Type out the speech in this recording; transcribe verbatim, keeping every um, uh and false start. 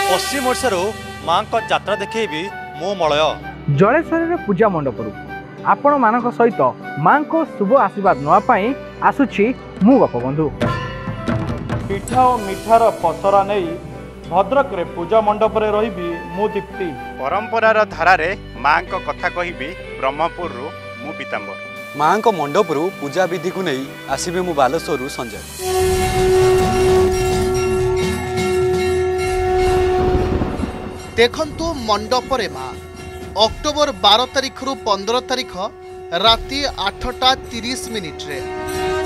पश्चिम ओडिशार माँ को यात्रा देखी मो मलय जलेश्वर पूजा मंडप आपण मान सहित माँ को शुभ आशीर्वाद नापी आसुची मु गपबंधु। पिठा और मिठार पसरा नहीं भद्रक रे पूजा मंडप रे रही मु दीप्ति परंपरार धारारे माँ को कथा कहिबी ब्रह्मपुर रु मु पीतांबर माँ को मंडप रु पूजा विधि को नहीं आसबे मु बालेश्वर संजय। देखंतु मंडप रे माँ अक्टोबर बारह तारिख रु पंद्रह तारिख राति आठटा तीस मिनिट रे।